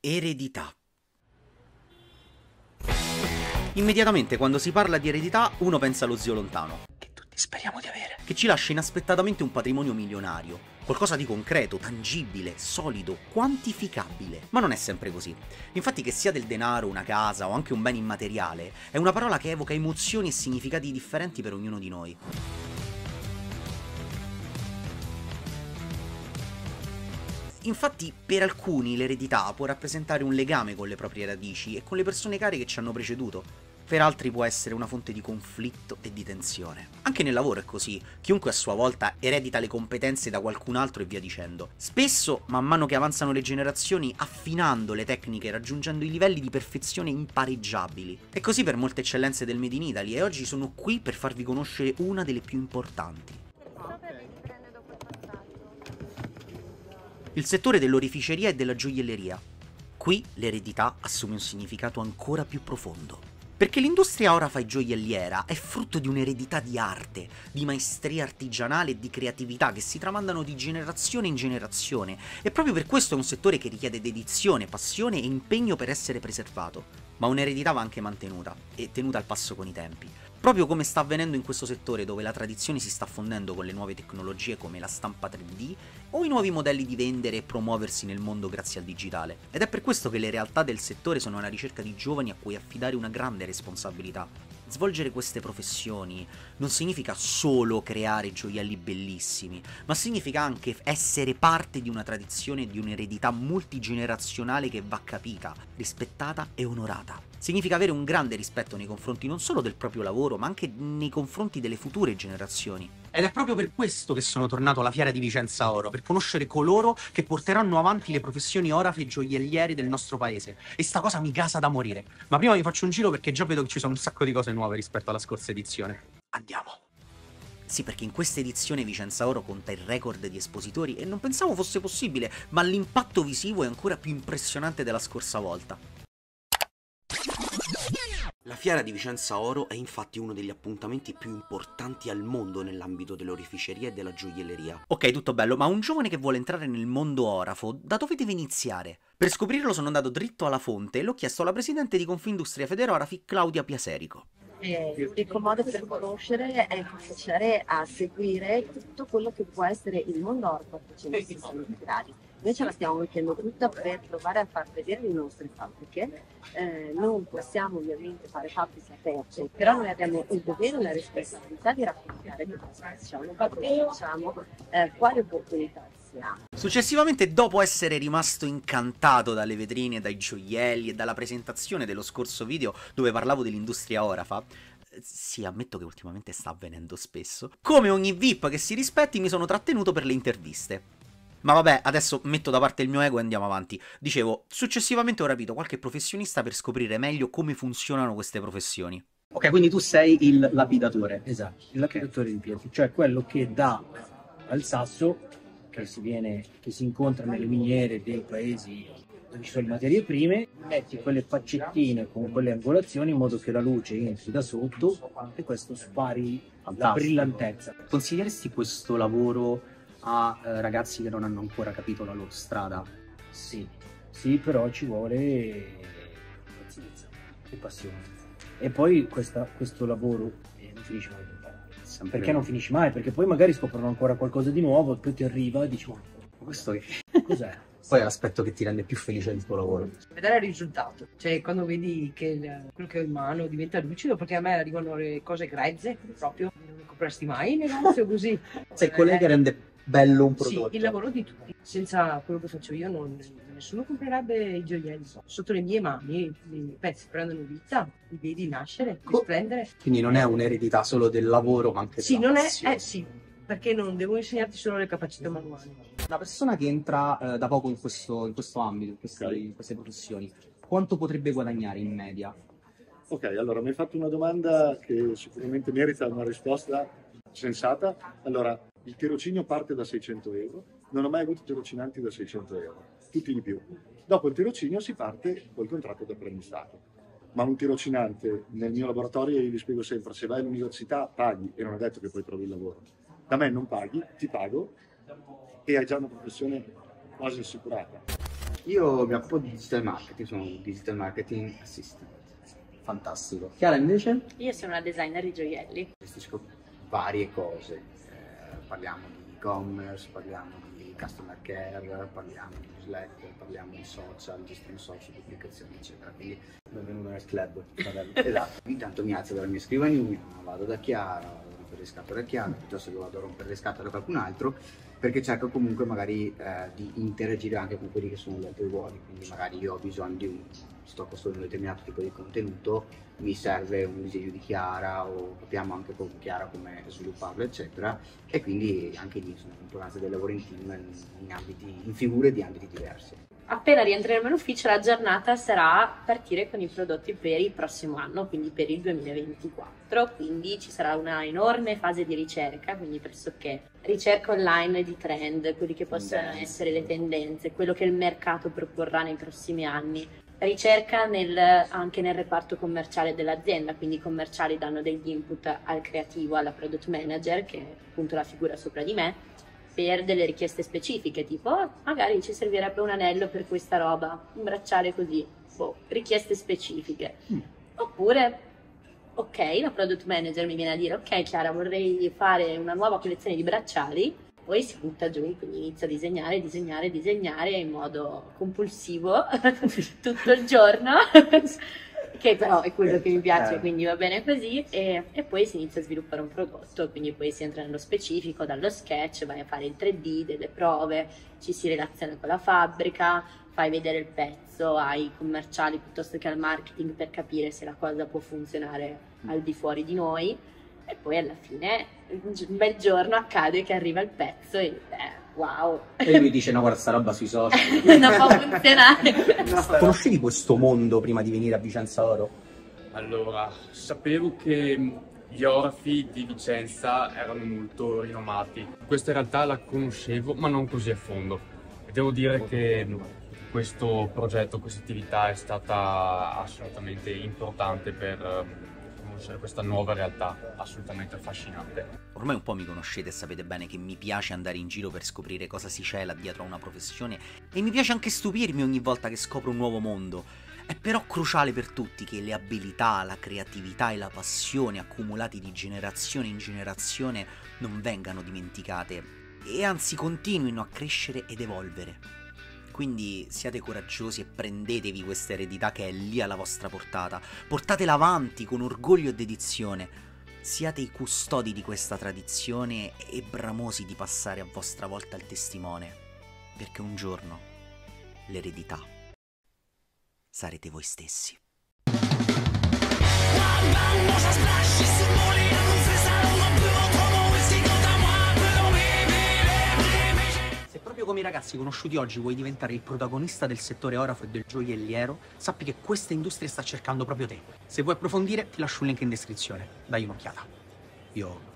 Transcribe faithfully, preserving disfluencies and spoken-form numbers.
Eredità. Immediatamente quando si parla di eredità uno pensa allo zio lontano, che tutti speriamo di avere, che ci lascia inaspettatamente un patrimonio milionario, qualcosa di concreto, tangibile, solido, quantificabile. Ma non è sempre così. Infatti, che sia del denaro, una casa o anche un bene immateriale, è una parola che evoca emozioni e significati differenti per ognuno di noi. Infatti, per alcuni l'eredità può rappresentare un legame con le proprie radici e con le persone care che ci hanno preceduto. Per altri può essere una fonte di conflitto e di tensione. Anche nel lavoro è così, chiunque a sua volta eredita le competenze da qualcun altro e via dicendo. Spesso, man mano che avanzano le generazioni, affinando le tecniche e raggiungendo i livelli di perfezione impareggiabili. E così per molte eccellenze del Made in Italy, e oggi sono qui per farvi conoscere una delle più importanti. Il settore dell'oreficeria e della gioielleria. Qui l'eredità assume un significato ancora più profondo. Perché l'industria orafa e gioielliera è frutto di un'eredità di arte, di maestria artigianale e di creatività che si tramandano di generazione in generazione, e proprio per questo è un settore che richiede dedizione, passione e impegno per essere preservato. Ma un'eredità va anche mantenuta, e tenuta al passo con i tempi. Proprio come sta avvenendo in questo settore, dove la tradizione si sta fondendo con le nuove tecnologie come la stampa tre D o i nuovi modelli di vendere e promuoversi nel mondo grazie al digitale. Ed è per questo che le realtà del settore sono alla ricerca di giovani a cui affidare una grande responsabilità. Svolgere queste professioni non significa solo creare gioielli bellissimi, ma significa anche essere parte di una tradizione e di un'eredità multigenerazionale che va capita, rispettata e onorata. Significa avere un grande rispetto nei confronti non solo del proprio lavoro, ma anche nei confronti delle future generazioni. Ed è proprio per questo che sono tornato alla Fiera di Vicenza Oro, per conoscere coloro che porteranno avanti le professioni orafe e gioielliere del nostro paese. E sta cosa mi gasa da morire. Ma prima vi faccio un giro perché già vedo che ci sono un sacco di cose nuove rispetto alla scorsa edizione. Andiamo! Sì, perché in questa edizione Vicenza Oro conta il record di espositori e non pensavo fosse possibile, ma l'impatto visivo è ancora più impressionante della scorsa volta. La Fiera di Vicenza Oro è infatti uno degli appuntamenti più importanti al mondo nell'ambito dell'oreficeria e della gioielleria. Ok, tutto bello, ma un giovane che vuole entrare nel mondo orafo, da dove deve iniziare? Per scoprirlo sono andato dritto alla fonte e l'ho chiesto alla presidente di Confindustria Federorafi, Claudia Piaserico. L'unico modo per conoscere è cominciare a seguire tutto quello che può essere il mondo orafo a trecentosessanta gradi. Noi ce la stiamo mettendo tutta per provare a far vedere le nostre fabbriche. Eh, non possiamo ovviamente fare fabbriche aperte, però noi abbiamo il dovere e la responsabilità di raccontare che cosa facciamo, cosa facciamo, eh, quali opportunità siamo. Successivamente, dopo essere rimasto incantato dalle vetrine, dai gioielli e dalla presentazione dello scorso video dove parlavo dell'industria orafa, sì, ammetto che ultimamente sta avvenendo spesso, come ogni V I P che si rispetti mi sono trattenuto per le interviste. Ma vabbè, adesso metto da parte il mio ego e andiamo avanti. Dicevo, successivamente ho rapito qualche professionista per scoprire meglio come funzionano queste professioni. Ok, quindi tu sei il lapidatore. Esatto, il lapidatore di pietre, cioè quello che dà al sasso che si, viene, che si incontra nelle miniere dei paesi dove ci sono le materie prime, metti quelle faccettine con quelle angolazioni in modo che la luce entri da sotto e questo spari la brillantezza. Consiglieresti questo lavoro a eh, ragazzi che non hanno ancora capito la loro strada? Sì, sì, però ci vuole pazienza e passione. E poi questa, questo lavoro eh, non finisce mai. Sempre Perché non finisce mai? Perché poi magari scoprono ancora qualcosa di nuovo e poi ti arriva e dici, ma questo che... cos'è? Poi è l'aspetto che ti rende più felice del tuo lavoro. Vedere il risultato, cioè quando vedi che il, quello che ho in mano diventa lucido, perché a me arrivano le cose grezze, proprio non le compresti mai in negozio così. Sei quello che rende bello un prodotto. Sì, il lavoro di tutti. Senza quello che faccio io non, nessuno comprerebbe i gioielli. Sotto le mie mani i pezzi prendono vita, li vedi nascere, risplendere. Quindi non è un'eredità solo del lavoro, ma anche sì, della non passione. è, eh sì, perché non devo insegnarti solo le capacità manuali. Una persona che entra eh, da poco in questo, in questo ambito, in queste, Okay. in queste professioni, quanto potrebbe guadagnare in media? Ok, allora mi hai fatto una domanda che sicuramente merita una risposta sensata. Allora, il tirocinio parte da seicento euro, non ho mai avuto tirocinanti da seicento euro, tutti di più. Dopo il tirocinio si parte col contratto di apprendistato. Ma un tirocinante nel mio laboratorio, io gli spiego sempre, se vai all'università paghi e non è detto che poi trovi il lavoro. Da me non paghi, ti pago e hai già una professione quasi assicurata. Io mi occupo di digital marketing, sono un digital marketing assistant. Fantastico. Chiara invece? Io sono una designer di gioielli. Gestisco varie cose, eh, parliamo di e-commerce, parliamo di customer care, parliamo di newsletter, parliamo di social, gestione social, pubblicazioni eccetera, quindi benvenuto nel club. Esatto. Intanto mi alzo dalla mia scrivania, vado da Chiara, vado a rompere le scatole a Chiara, piuttosto che vado a rompere le scatole a qualcun altro, perché cerco comunque magari eh, di interagire anche con quelli che sono gli altri ruoli, quindi magari io ho bisogno di un, sto costruendo un determinato tipo di contenuto, mi serve un disegno di Chiara o capiamo anche con Chiara come svilupparlo eccetera, e quindi anche lì sono importanza del lavoro in team in, in, ambiti, in figure di ambiti diversi. Appena rientreremo in ufficio la giornata sarà partire con i prodotti per il prossimo anno, quindi per il duemilaventiquattro, quindi ci sarà una enorme fase di ricerca, quindi pressoché ricerca online di trend, quelli che possono essere le tendenze, quello che il mercato proporrà nei prossimi anni, ricerca nel, anche nel reparto commerciale dell'azienda, quindi i commerciali danno degli input al creativo, alla product manager, che è appunto la figura sopra di me, per delle richieste specifiche, tipo oh, magari ci servirebbe un anello per questa roba, un bracciale così, boh, richieste specifiche. Mm. Oppure, ok, la product manager mi viene a dire ok Chiara, vorrei fare una nuova collezione di bracciali, poi si butta giù, quindi inizia a disegnare, disegnare, disegnare in modo compulsivo tutto il giorno, che però è quello che mi piace, quindi va bene così, e, e poi si inizia a sviluppare un prodotto, quindi poi si entra nello specifico, dallo sketch, vai a fare il tre D, delle prove, ci si relaziona con la fabbrica, fai vedere il pezzo ai commerciali piuttosto che al marketing per capire se la cosa può funzionare al di fuori di noi, e poi alla fine un bel giorno accade che arriva il pezzo e eh, wow! E lui dice no guarda sta roba sui social non può funzionare. No. Conoscevi questo mondo prima di venire a Vicenza Oro? Allora, sapevo che gli orafi di Vicenza erano molto rinomati. Questa in realtà la conoscevo, ma non così a fondo. E devo dire che questo progetto, questa attività è stata assolutamente importante per conoscere questa nuova realtà, assolutamente affascinante. Ormai un po' mi conoscete e sapete bene che mi piace andare in giro per scoprire cosa si cela dietro a una professione, e mi piace anche stupirmi ogni volta che scopro un nuovo mondo. È però cruciale per tutti che le abilità, la creatività e la passione accumulati di generazione in generazione non vengano dimenticate, e anzi continuino a crescere ed evolvere. Quindi siate coraggiosi e prendetevi questa eredità che è lì alla vostra portata, portatela avanti con orgoglio e dedizione, siate i custodi di questa tradizione e bramosi di passare a vostra volta il testimone, perché un giorno l'eredità sarete voi stessi. Se proprio come i ragazzi conosciuti oggi vuoi diventare il protagonista del settore orafo e del gioielliero, sappi che questa industria sta cercando proprio te. Se vuoi approfondire ti lascio un link in descrizione, dai un'occhiata. Io